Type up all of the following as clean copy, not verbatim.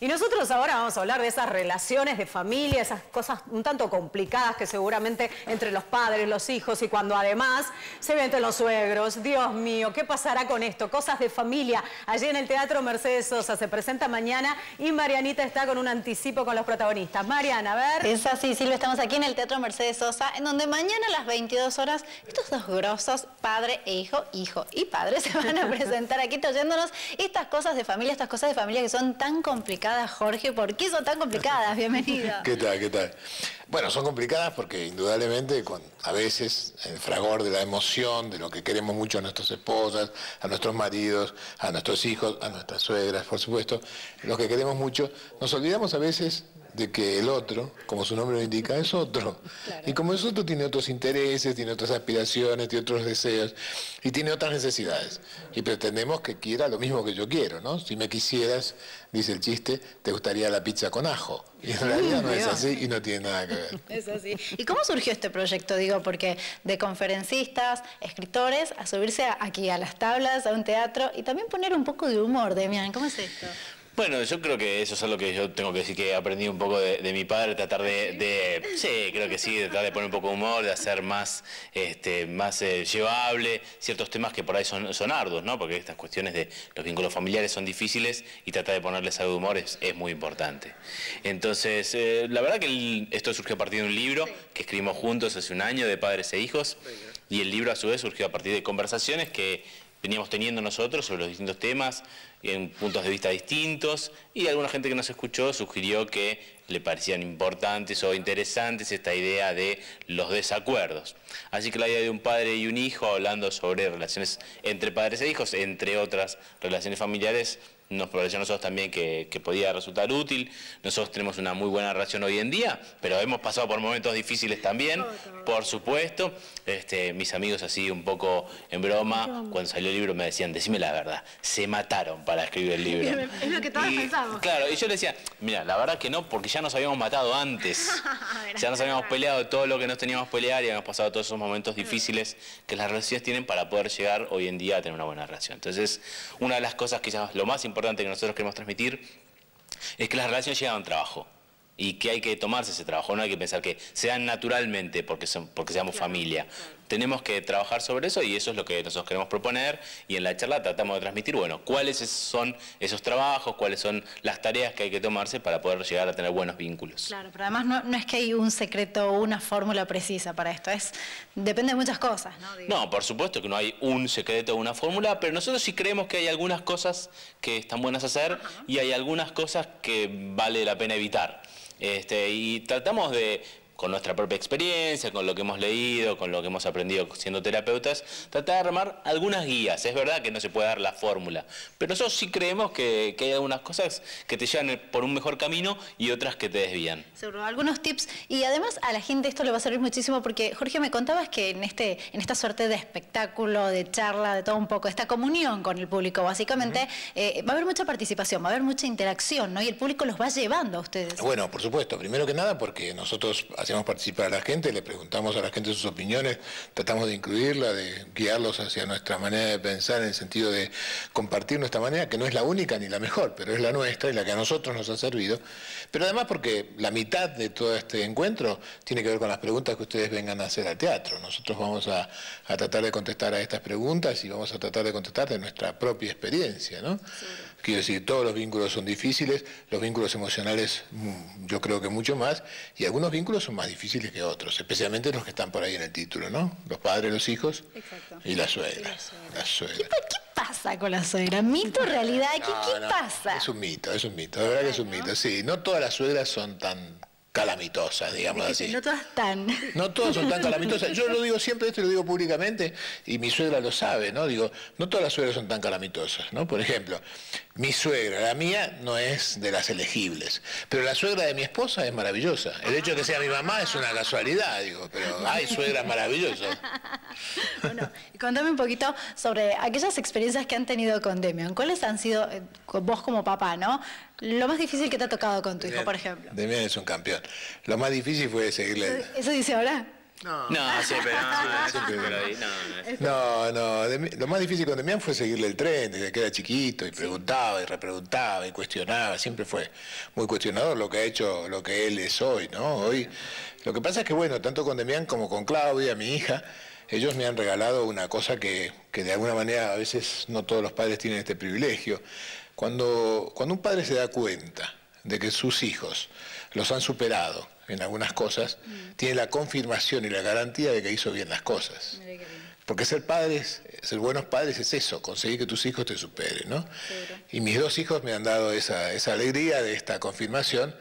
Y nosotros ahora vamos a hablar de esas relaciones de familia, esas cosas un tanto complicadas que seguramente entre los padres, los hijos y cuando además se ven entre los suegros. Dios mío, ¿qué pasará con esto? Cosas de familia. Allí en el Teatro Mercedes Sosa se presenta mañana y Marianita está con un anticipo con los protagonistas. Mariana, a ver. Es así, Silvia, estamos aquí en el Teatro Mercedes Sosa, en donde mañana a las 22 horas estos dos grosos, padre e hijo, hijo y padre, se van a presentar aquí trayéndonos estas cosas de familia que son tan complicadas, Jorge. ¿Por qué son tan complicadas? Bienvenido. ¿Qué tal? ¿Qué tal? Bueno, son complicadas porque indudablemente a veces el fragor de la emoción, de lo que queremos mucho a nuestras esposas, a nuestros maridos, a nuestros hijos, a nuestras suegras, por supuesto, los que queremos mucho, nos olvidamos a veces de que el otro, como su nombre lo indica, es otro. Claro. Y como es otro, tiene otros intereses, tiene otras aspiraciones, tiene otros deseos y tiene otras necesidades. Y pretendemos que quiera lo mismo que yo quiero, ¿no? Si me quisieras, dice el chiste, te gustaría la pizza con ajo. Y en realidad no es así y no tiene nada que ver. Es así. ¿Y cómo surgió este proyecto? Digo, porque de conferencistas, escritores, a subirse aquí a las tablas, a un teatro y también poner un poco de humor, Demian. ¿Cómo es esto? Bueno, yo creo que eso es algo que yo tengo que decir que aprendí un poco de mi padre, tratar sí, creo que sí, tratar de poner un poco de humor, de hacer más llevable ciertos temas que por ahí son arduos, ¿no? Porque estas cuestiones de los vínculos familiares son difíciles y tratar de ponerles algo de humor es muy importante. Entonces, la verdad que esto surgió a partir de un libro que escribimos juntos hace un año de padres e hijos, y el libro a su vez surgió a partir de conversaciones que veníamos teniendo nosotros sobre los distintos temas, en puntos de vista distintos, y alguna gente que nos escuchó sugirió que le parecían importantes o interesantes esta idea de los desacuerdos. Así que la idea de un padre y un hijo hablando sobre relaciones entre padres e hijos, entre otras relaciones familiares, nos pareció a nosotros también que podía resultar útil. Nosotros tenemos una muy buena relación hoy en día, pero hemos pasado por momentos difíciles también, por supuesto. Mis amigos así un poco en broma, cuando salió el libro me decían, decime la verdad, se mataron para escribir el libro. Es lo que todos pensamos. Claro, y yo le decía, mira, la verdad que no, porque ya nos habíamos matado antes. Ya nos habíamos peleado todo lo que nos teníamos que pelear y habíamos pasado todos esos momentos difíciles que las relaciones tienen para poder llegar hoy en día a tener una buena relación. Entonces, una de las cosas quizás lo más importante que nosotros queremos transmitir es que las relaciones llegan a un trabajo y que hay que tomarse ese trabajo, no hay que pensar que sean naturalmente porque seamos familia. Tenemos que trabajar sobre eso y eso es lo que nosotros queremos proponer, y en la charla tratamos de transmitir, bueno, cuáles son esos trabajos, cuáles son las tareas que hay que tomarse para poder llegar a tener buenos vínculos. Claro, pero además no es que hay un secreto o una fórmula precisa para esto, depende de muchas cosas, ¿no? No, por supuesto que no hay un secreto o una fórmula, pero nosotros sí creemos que hay algunas cosas que están buenas hacer y hay algunas cosas que vale la pena evitar. Y tratamos de, con nuestra propia experiencia, con lo que hemos leído, con lo que hemos aprendido siendo terapeutas, tratar de armar algunas guías. Es verdad que no se puede dar la fórmula, pero nosotros sí creemos que hay algunas cosas que te llevan por un mejor camino y otras que te desvían. Seguro, algunos tips. Y además a la gente esto le va a servir muchísimo porque, Jorge, me contabas que en esta suerte de espectáculo, de charla, de todo un poco, esta comunión con el público, básicamente, va a haber mucha participación, va a haber mucha interacción, ¿no? Y el público los va llevando a ustedes. Bueno, por supuesto. Primero que nada porque nosotros hacemos participar a la gente, le preguntamos a la gente sus opiniones, tratamos de incluirla, de guiarlos hacia nuestra manera de pensar en el sentido de compartir nuestra manera, que no es la única ni la mejor, pero es la nuestra y la que a nosotros nos ha servido. Pero además porque la mitad de todo este encuentro tiene que ver con las preguntas que ustedes vengan a hacer al teatro. Nosotros vamos a tratar de contestar a estas preguntas y vamos a tratar de contestar de nuestra propia experiencia, ¿no? Sí. Quiero decir, todos los vínculos son difíciles, los vínculos emocionales yo creo que mucho más, y algunos vínculos son más difíciles que otros, especialmente los que están por ahí en el título, ¿no? Los padres, los hijos. Exacto. Y la suegra. La suegra. ¿Qué pasa con la suegra? ¿Mito, realidad? ¿Qué pasa? Es un mito, de verdad que es un mito. Sí, no todas las suegras son tan calamitosas, digamos así. No todas tan. No todas son tan calamitosas. Yo lo digo siempre, esto lo digo públicamente, y mi suegra lo sabe, ¿no? Digo, no todas las suegras son tan calamitosas, ¿no? Por ejemplo, mi suegra, la mía, no es de las elegibles, pero la suegra de mi esposa es maravillosa. El hecho de que sea mi mamá es una casualidad, digo, pero hay suegras maravillosas. Bueno, contame un poquito sobre aquellas experiencias que han tenido con Demian. ¿Cuáles han sido, vos como papá, ¿no? Lo más difícil que te ha tocado con tu hijo, por ejemplo. Demian es un campeón. Lo más difícil fue seguirle... ¿Eso dice ahora? No, sí, pero lo más difícil con Demián fue seguirle el tren desde que era chiquito y preguntaba y repreguntaba y cuestionaba, siempre fue muy cuestionador lo que ha hecho, lo que él es hoy, ¿no? Hoy, lo que pasa es que, bueno, tanto con Demián como con Claudia, mi hija, ellos me han regalado una cosa que de alguna manera a veces no todos los padres tienen este privilegio. Cuando un padre se da cuenta de que sus hijos los han superado en algunas cosas, tiene la confirmación y la garantía de que hizo bien las cosas. Porque ser padres, ser buenos padres es eso, conseguir que tus hijos te superen, ¿no? Seguro. Y mis dos hijos me han dado esa alegría de esta confirmación,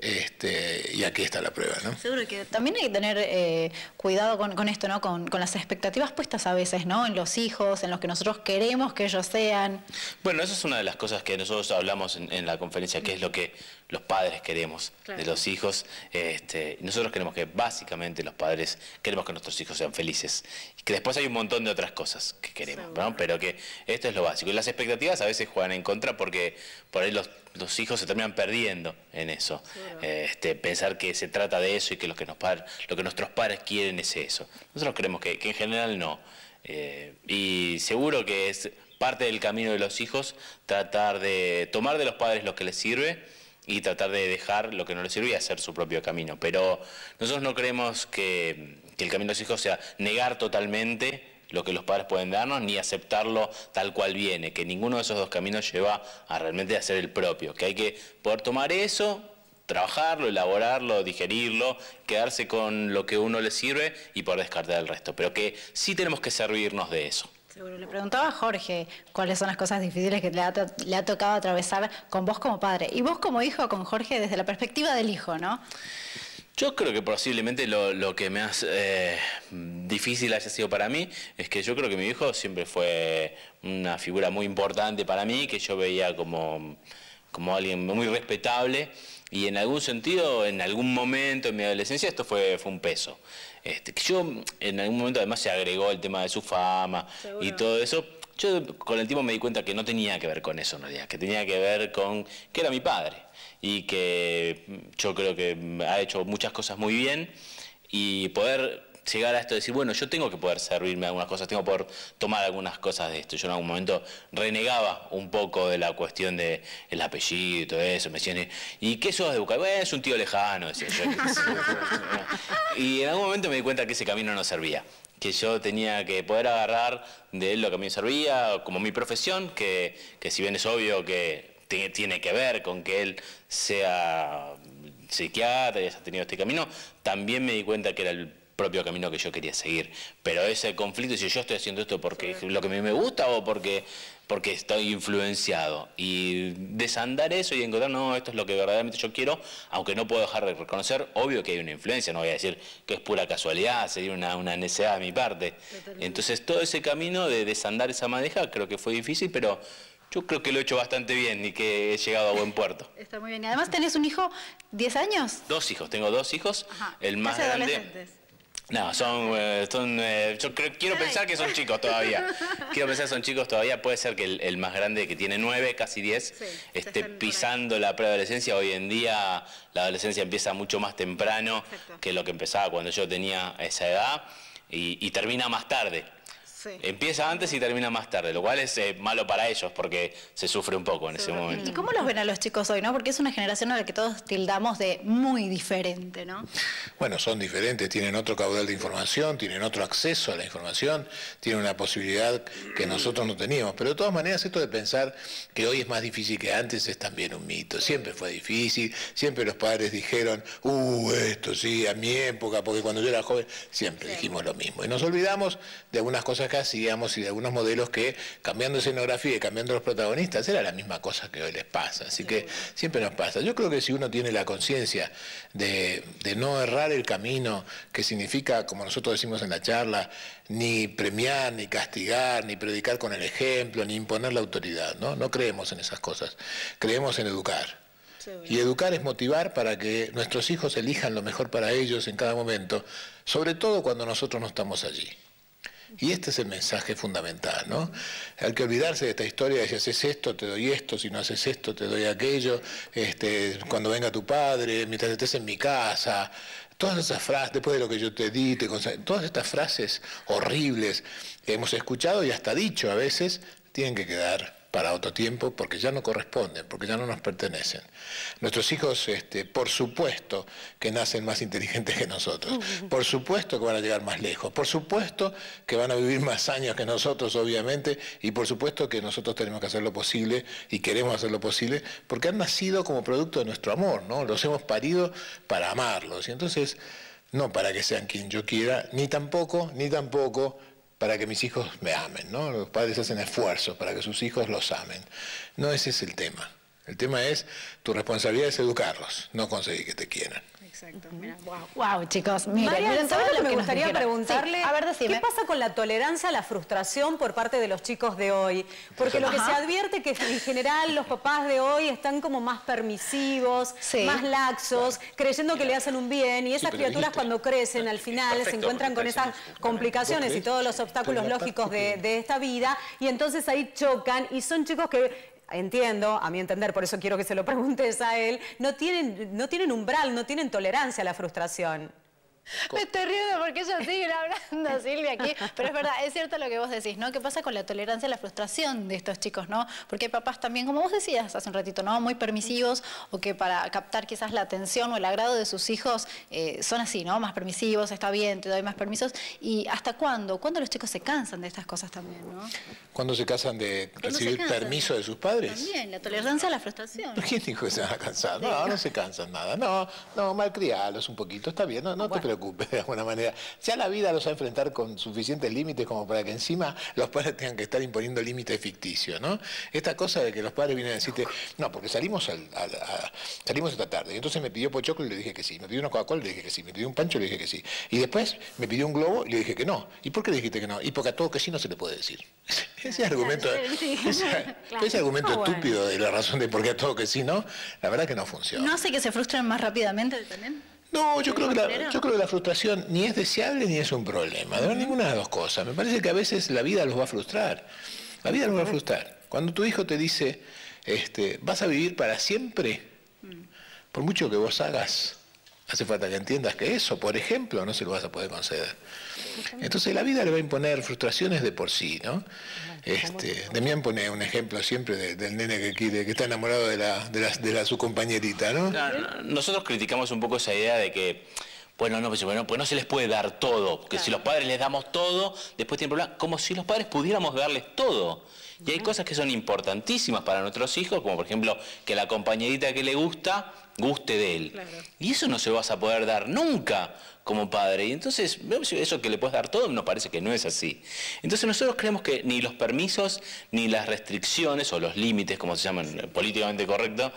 y aquí está la prueba, ¿no? Seguro que también hay que tener cuidado con esto, ¿no? Con las expectativas puestas a veces, ¿no? En los hijos, en los que nosotros queremos que ellos sean. Bueno, eso es una de las cosas que nosotros hablamos en la conferencia, que es lo que los padres queremos de los hijos. Nosotros queremos que básicamente los padres queremos que nuestros hijos sean felices. Y que después hay un montón de otras cosas que queremos, ¿no? Pero que esto es lo básico. Y las expectativas a veces juegan en contra porque por ahí los hijos se terminan perdiendo en eso. Pensar que se trata de eso y que lo que nuestros padres quieren es eso. Nosotros creemos que en general no. Y seguro que es parte del camino de los hijos tratar de tomar de los padres lo que les sirve y tratar de dejar lo que no les sirve y hacer su propio camino. Pero nosotros no creemos que el camino de los hijos sea negar totalmente lo que los padres pueden darnos, ni aceptarlo tal cual viene, que ninguno de esos dos caminos lleva a realmente hacer el propio, que hay que poder tomar eso, trabajarlo, elaborarlo, digerirlo, quedarse con lo que uno le sirve y poder descartar el resto, pero que sí tenemos que servirnos de eso. Seguro. Le preguntaba a Jorge cuáles son las cosas difíciles que le ha tocado atravesar con vos como padre y vos como hijo con Jorge desde la perspectiva del hijo, ¿no? Yo creo que posiblemente lo que más difícil haya sido para mí es que yo creo que mi hijo siempre fue una figura muy importante para mí, que yo veía como alguien muy respetable y en algún sentido, en algún momento en mi adolescencia esto fue un peso. Que yo en algún momento además se agregó el tema de su fama. Seguro. Y todo eso. Yo con el tiempo me di cuenta que no tenía que ver con eso en realidad, que tenía que ver con que era mi padre y que yo creo que ha hecho muchas cosas muy bien y poder llegar a esto de decir, bueno, yo tengo que poder servirme de algunas cosas, tengo que poder tomar algunas cosas de esto. Yo en algún momento renegaba un poco de la cuestión del apellido y todo eso, me decían, ¿y qué sos de Bucay? Bueno, es un tío lejano, decía yo. Y en algún momento me di cuenta que ese camino no servía, que yo tenía que poder agarrar de él lo que a mí me servía, como mi profesión, que si bien es obvio que tiene que ver con que él sea psiquiatra y haya tenido este camino, también me di cuenta que era el propio camino que yo quería seguir. Pero ese conflicto, si yo estoy haciendo esto porque es lo que a mí me gusta o porque estoy influenciado, y desandar eso y encontrar, no, esto es lo que verdaderamente yo quiero, aunque no puedo dejar de reconocer, obvio que hay una influencia, no voy a decir que es pura casualidad, sería una necedad de mi parte. Totalmente. Entonces todo ese camino de desandar esa madeja creo que fue difícil, pero yo creo que lo he hecho bastante bien y que he llegado a buen puerto. Está muy bien. Y además tenés un hijo, 10 años. Tengo dos hijos. Ajá. El más grande. Adolescentes. No, yo quiero pensar que son chicos todavía. Quiero pensar que son chicos todavía. Puede ser que el más grande, que tiene 9, casi 10, esté pisando la preadolescencia. Hoy en día la adolescencia empieza mucho más temprano. Exacto. Que lo que empezaba cuando yo tenía esa edad y termina más tarde. Sí. Empieza antes y termina más tarde, lo cual es malo para ellos porque se sufre un poco en ese momento. ¿Y cómo los ven a los chicos hoy, no? Porque es una generación a la que todos tildamos de muy diferente, ¿no? Bueno, son diferentes, tienen otro caudal de información, tienen otro acceso a la información, tienen una posibilidad que nosotros no teníamos. Pero de todas maneras, esto de pensar que hoy es más difícil que antes es también un mito. Siempre fue difícil, siempre los padres dijeron, esto sí, a mi época, porque cuando yo era joven, siempre dijimos lo mismo. Y nos olvidamos de algunas cosas que hacíamos y de algunos modelos que, cambiando escenografía y cambiando los protagonistas, era la misma cosa que hoy les pasa. Así que siempre nos pasa. Yo creo que si uno tiene la conciencia de no errar el camino, que significa, como nosotros decimos en la charla, ni premiar, ni castigar, ni predicar con el ejemplo, ni imponer la autoridad, ¿no? No creemos en esas cosas. Creemos en educar. Y educar es motivar para que nuestros hijos elijan lo mejor para ellos en cada momento, sobre todo cuando nosotros no estamos allí. Y este es el mensaje fundamental, ¿no? Hay que olvidarse de esta historia de si haces esto, te doy esto, si no haces esto, te doy aquello, cuando venga tu padre, mientras estés en mi casa. Todas esas frases, después de lo que yo te di, todas estas frases horribles que hemos escuchado y hasta dicho a veces, tienen que quedar para otro tiempo porque ya no corresponden, porque ya no nos pertenecen. Nuestros hijos, por supuesto que nacen más inteligentes que nosotros, por supuesto que van a llegar más lejos, por supuesto que van a vivir más años que nosotros, obviamente, y por supuesto que nosotros tenemos que hacer lo posible y queremos hacer lo posible porque han nacido como producto de nuestro amor, ¿no? Los hemos parido para amarlos, y entonces no para que sean quien yo quiera, ni tampoco para que mis hijos me amen, ¿no? Los padres hacen esfuerzos para que sus hijos los amen. No ese es el tema. El tema es, tu responsabilidad es educarlos, no conseguir que te quieran. Exacto, mira, wow, chicos, miren, ¿sabes lo que me gustaría preguntarle? Sí, a ver, decime. ¿Qué pasa con la tolerancia a la frustración por parte de los chicos de hoy? Porque lo que se advierte es que en general los papás de hoy están como más permisivos, más laxos, creyendo que le hacen un bien, y esas criaturas cuando crecen al final se encuentran con esas complicaciones y todos los obstáculos lógicos de esta vida, y entonces ahí chocan, y son chicos que... Entiendo, a mi entender, por eso quiero que se lo preguntes a él, no tienen umbral, no tienen tolerancia a la frustración. Me estoy riendo porque ellos siguen hablando, Silvia, aquí. Pero es verdad, es cierto lo que vos decís, ¿no? ¿Qué pasa con la tolerancia a la frustración de estos chicos, no? Porque hay papás también, como vos decías hace un ratito, ¿no? Muy permisivos, o que para captar quizás la atención o el agrado de sus hijos son así, ¿no? Más permisivos, está bien, te doy más permisos. ¿Y hasta cuándo? ¿Cuándo los chicos se cansan de estas cosas también, no? ¿Cuándo se cansan de recibir permiso de sus padres? También, la tolerancia a la frustración. ¿Quién dijo que se van a cansar? No se cansan nada. No, malcrialos un poquito, está bien, no te preocupes de alguna manera. Ya la vida los va a enfrentar con suficientes límites como para que encima los padres tengan que estar imponiendo límites ficticios, ¿no? Esta cosa de que los padres vienen a decirte, no, porque salimos esta tarde, y entonces me pidió pochoclo y le dije que sí, me pidió una Coca-Cola y le dije que sí, me pidió un pancho y le dije que sí, y después me pidió un globo y le dije que no. ¿Y por qué le dijiste que no? Y porque a todo que sí no se le puede decir. Ese argumento, ese argumento estúpido de la razón de por qué a todo que sí no, la verdad que no funciona. ¿No hace que se frustren más rápidamente también? No, yo creo que la frustración ni es deseable ni es un problema. De ninguna de las dos cosas. Me parece que a veces la vida los va a frustrar. La vida los va a frustrar. Cuando tu hijo te dice, vas a vivir para siempre, por mucho que vos hagas, hace falta que entiendas que eso, por ejemplo, no se lo vas a poder conceder. Entonces la vida le va a imponer frustraciones de por sí, ¿no? Demián pone un ejemplo siempre del nene que está enamorado de su compañerita, ¿no? Nosotros criticamos un poco esa idea de que, pues no se les puede dar todo, porque si los padres les damos todo, después tienen problemas, como si los padres pudiéramos darles todo. Y hay cosas que son importantísimas para nuestros hijos, como por ejemplo que la compañerita que le guste de él. Claro. Y eso no se lo vas a poder dar nunca como padre. Y entonces, eso que le puedes dar todo, nos parece que no es así. Entonces nosotros creemos que ni los permisos, ni las restricciones, o los límites, como se llaman políticamente correcto,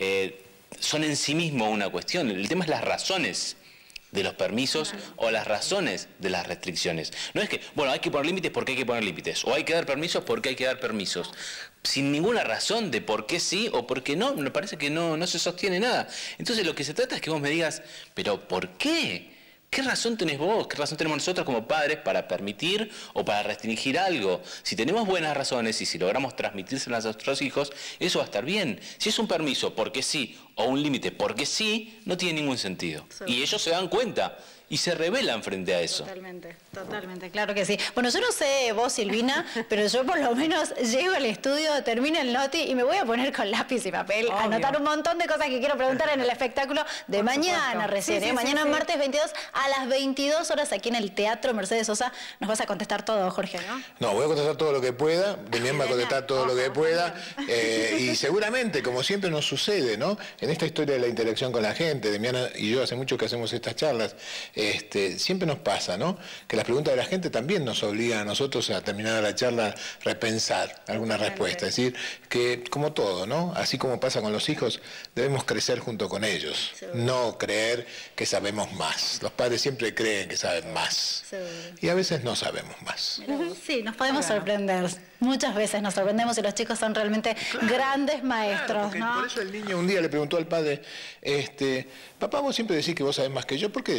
son en sí mismo una cuestión. El tema es las razones de los permisos o las razones de las restricciones. No es que, bueno, hay que poner límites porque hay que poner límites, o hay que dar permisos porque hay que dar permisos. Sin ninguna razón de por qué sí o por qué no, me parece que no se sostiene nada. Entonces lo que se trata es que vos me digas, ¿pero por qué? ¿Qué razón tenés vos? ¿Qué razón tenemos nosotros como padres para permitir o para restringir algo? Si tenemos buenas razones y si logramos transmitírselas a nuestros hijos, eso va a estar bien. Si es un permiso porque sí o un límite porque sí, no tiene ningún sentido. Y ellos se dan cuenta y se rebelan frente a eso. Totalmente, claro que sí. Bueno, yo no sé vos, Silvina, pero yo por lo menos llego al estudio, termino el noti y me voy a poner con lápiz y papel, a anotar un montón de cosas que quiero preguntar en el espectáculo de mañana recién. Mañana martes 22 a las 22 horas aquí en el Teatro Mercedes Sosa. Nos vas a contestar todo, Jorge, ¿no? No, voy a contestar todo lo que pueda, Demián va a contestar todo lo que pueda, y seguramente, como siempre nos sucede, ¿no? En esta historia de la interacción con la gente, Demián y yo hace mucho que hacemos estas charlas, siempre nos pasa, ¿no? Que las preguntas de la gente también nos obligan a nosotros a terminar la charla repensar alguna respuesta. Es decir, que como todo, ¿no? Así como pasa con los hijos, debemos crecer junto con ellos, no creer que sabemos más. Los padres siempre creen que saben más. Y a veces no sabemos más. Sí, nos podemos sorprender. Muchas veces nos sorprendemos y los chicos son realmente grandes maestros, ¿no? Por eso el niño un día le preguntó al padre, papá, vos siempre decís que vos sabés más que yo, ¿por qué decís eso?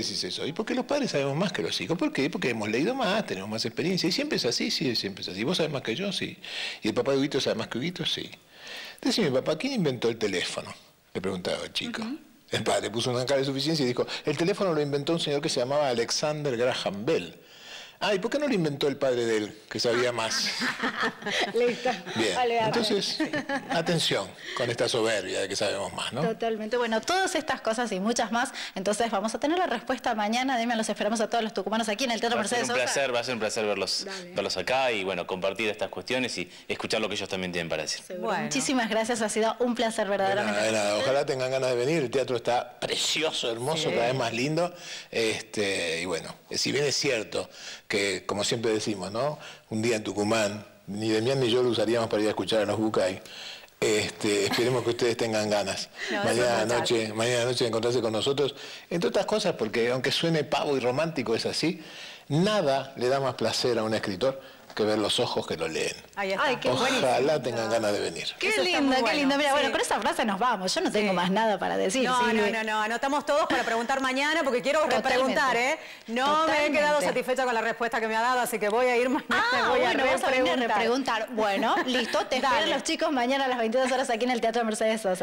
¿Y por qué los padres sabemos más que los hijos? ¿Por qué? Porque hemos leído más, tenemos más experiencia. Y siempre es así, sí, siempre es así. ¿Vos sabés más que yo? Sí. ¿Y el papá de Huguito sabe más que Huguito? Sí. Decime, papá, ¿quién inventó el teléfono? Le preguntaba el chico. El padre puso una cara de suficiencia y dijo, el teléfono lo inventó un señor que se llamaba Alexander Graham Bell. ¿Y por qué no lo inventó el padre de él, que sabía más? Listo. Bien, entonces, atención con esta soberbia de que sabemos más, ¿no? Totalmente. Bueno, todas estas cosas y muchas más, entonces vamos a tener la respuesta mañana. Demian, los esperamos a todos los tucumanos aquí en el Teatro Mercedes Sosa. Va a ser un placer verlos acá y bueno, compartir estas cuestiones y escuchar lo que ellos también tienen para decir. Bueno. Muchísimas gracias, ha sido un placer verdaderamente. De nada. Ojalá tengan ganas de venir, el teatro está precioso, hermoso, cada vez más lindo. Y bueno, si bien es cierto que, como siempre decimos, ¿no? Un día en Tucumán, ni Demian ni yo lo usaríamos para ir a escuchar a los Bucay. Esperemos que ustedes tengan ganas mañana noche de encontrarse con nosotros, entre otras cosas porque aunque suene pavo y romántico es así, nada le da más placer a un escritor que ver los ojos que lo leen. Ahí está. Ay, qué Ojalá tengan ganas de venir. Qué lindo, qué lindo. Mira, bueno, con esa frase nos vamos. Yo no tengo más nada para decir. No. Anotamos todos para preguntar mañana porque quiero repreguntar, ¿eh? No me he quedado satisfecha con la respuesta que me ha dado, así que voy a ir mañana. Voy a repreguntar. Bueno, listo. Te esperan los chicos mañana a las 22 horas aquí en el Teatro Mercedes Sosa.